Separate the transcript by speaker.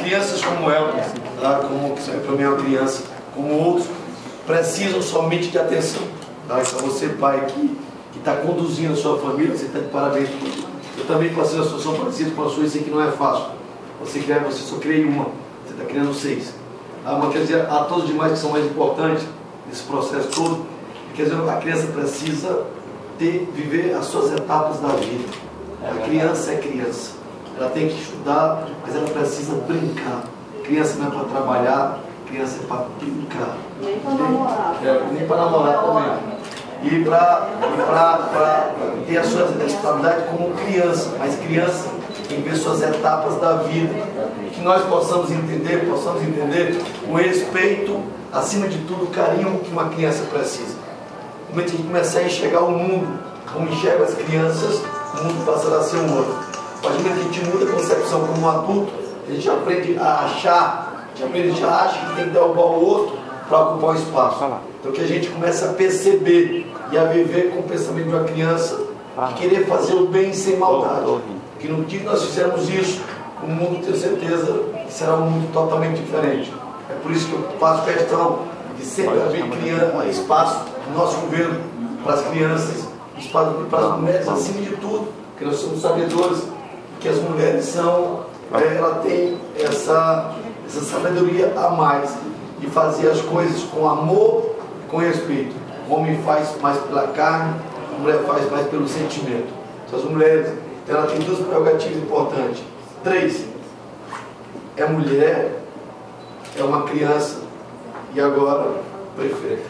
Speaker 1: crianças como ela, tá? Como para mim é uma criança, como outros, precisam somente de atenção. Tá? Então você, pai, que está conduzindo a sua família, você está de parabéns. Eu também passei uma situação parecida com a sua, e sei que não é fácil. Você só criei uma, você está criando 6. Mas quer dizer, há todos os demais que são mais importantes nesse processo todo. Quer dizer, a criança precisa viver as suas etapas da vida. A criança é criança. Ela tem que estudar, mas ela precisa brincar. Criança não é para trabalhar, criança é para brincar.
Speaker 2: Nem para namorar.
Speaker 1: Nem para namorar também. E para ter a sua responsabilidade como criança. Mas criança tem que ver suas etapas da vida. Que nós possamos entender o respeito, acima de tudo, o carinho que uma criança precisa. No momento que a gente começar a enxergar o mundo como enxerga as crianças, o mundo passará a ser um outro. A partir do momento que a gente muda a concepção como um adulto, a gente aprende a achar, a gente acha que tem que derrubar o outro para ocupar o espaço. Então que a gente começa a perceber e a viver com o pensamento de uma criança e querer fazer o bem sem maldade. Que no dia que nós fizermos isso, o mundo, tenho certeza, será um mundo totalmente diferente. É por isso que eu faço questão de sempre abrir espaço no nosso governo para as crianças, espaço para as mulheres, acima de tudo, porque nós somos sabedores que as mulheres são, ela tem essa sabedoria a mais de fazer as coisas com amor e com respeito. O homem faz mais pela carne, a mulher faz mais pelo sentimento. Então as mulheres, ela tem 2 prerrogativas importantes. 3, é mulher, é uma criança e agora prefeita.